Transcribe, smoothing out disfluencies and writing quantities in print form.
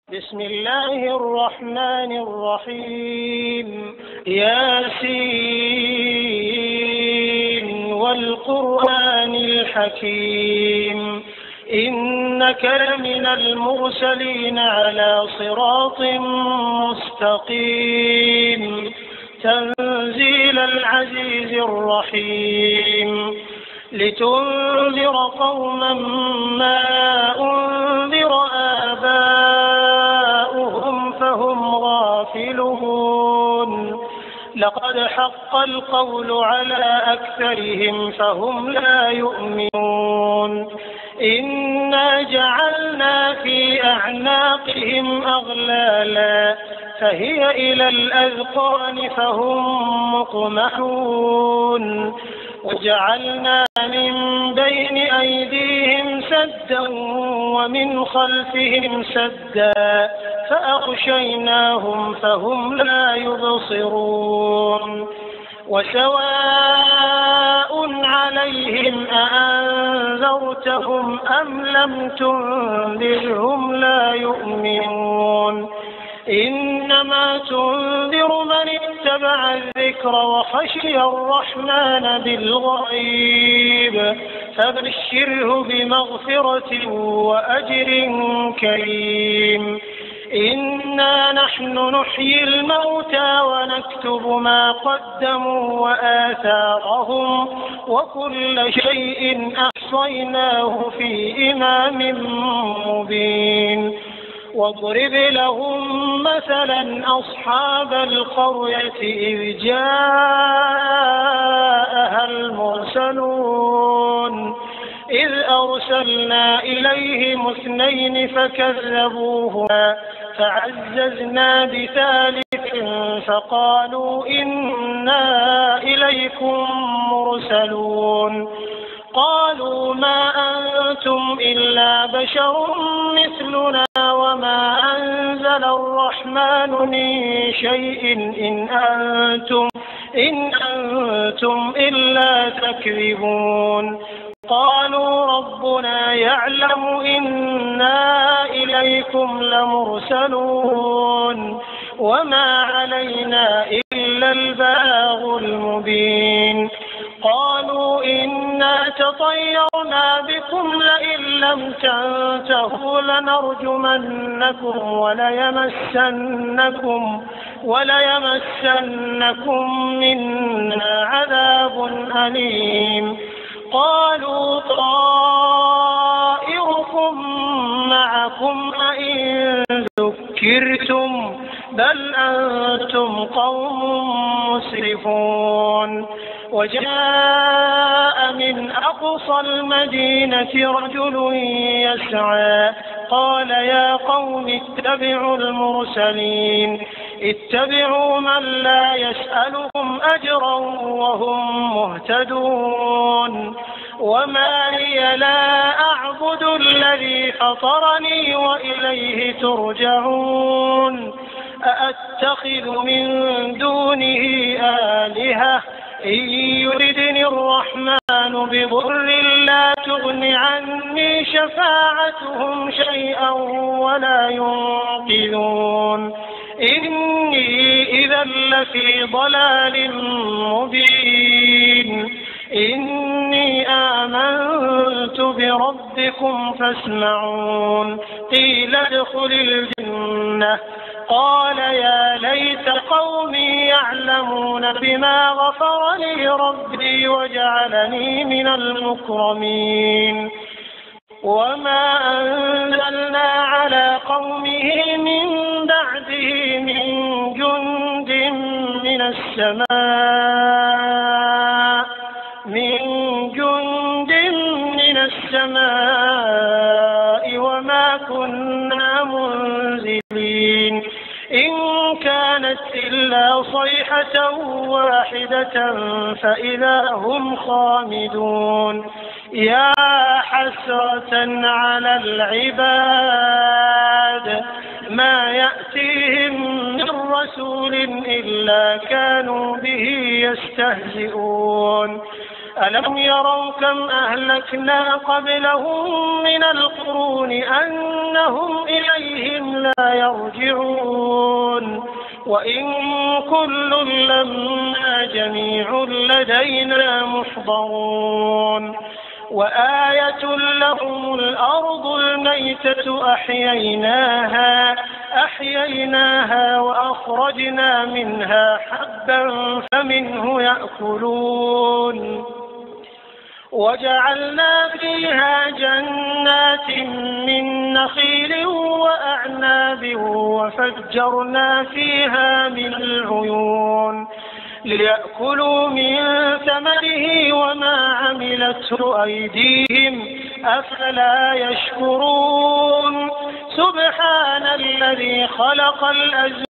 بسم الله الرحمن الرحيم ياسين والقرآن الحكيم إنك لمن المرسلين على صراط مستقيم تنزيل العزيز الرحيم لتنذر قوما ما أنذر آباؤهم فهم غافلون لقد حق القول على أكثرهم فهم لا يؤمنون إنا جعلنا في أعناقهم أغلالا فهي إلى الأذقان فهم مقمحون وجعلنا من بين أيديهم سدا ومن خلفهم سدا فأغشيناهم فهم لا يبصرون وسواء عليهم أأنذرتهم أم لم تنذرهم لا يؤمنون إنما تنذر من اتبع الذكر وخشي الرحمن بالغيب فبشره بمغفرة وأجر كريم إنا نحن نحيي الموتى ونكتب ما قدموا وآثارهم وكل شيء أحصيناه في إمام مبين واضرب لهم مثلا أصحاب القرية إذ جاءها المرسلون إذ أرسلنا إليهم 2 فكذبوهما فعززنا بثالث فقالوا إنا إليكم مرسلون قالوا ما أنتم إلا بشر مثلنا وما أنزل الرحمن من شيء إن أنتم إلا تكذبون قالوا ربنا يعلم إنا إليكم لمرسلون وما علينا إلا البلاغ المبين قالوا إنا تطيرنا بكم لئن لم تنتهوا لنرجمنكم وليمسنكم منا عذاب أليم قالوا طائركم معكم أئن ذكرتم بل أنتم قوم مسرفون وجاء من أقصى المدينة رجل يسعى قال يا قوم اتبعوا المرسلين اتبعوا من لا يسألهم أجرا وهم مهتدون وما لي لا أعبد الذي فطرني وإليه ترجعون أأتخذ من دونه آلهة إن يردني الرحمن بضر لا تغن عني شفاعتهم شيئا ولا ينقذون إني إذا لفي ضلال مبين إني آمنت بربكم فاسمعون قيل ادخل الجنة قال يا ليت قومي يعلمون بما غفر لي ربي وجعلني من المكرمين وما أنزلنا على قومه من بعده من جند من السماء وما كنا منزلين إن كانت إلا صيحة واحدة فإذا هم خامدون يا حسرة على العباد ما يأتيهم من رسول إلا كانوا به يستهزئون ألم يروا كم أهلكنا قبلهم من القرون أنهم إليهم لا يرجعون وإن كل لما جميع لدينا محضرون وآية لهم الأرض الميتة أحييناها وأخرجنا منها حبا فمنه يأكلون وجعلنا فيها جنات من نخيل وأعناب وفجرنا فيها من العيون ليأكلوا من ثمره وما عملته أيديهم أفلا يشكرون سبحان الذي خلق الأزواج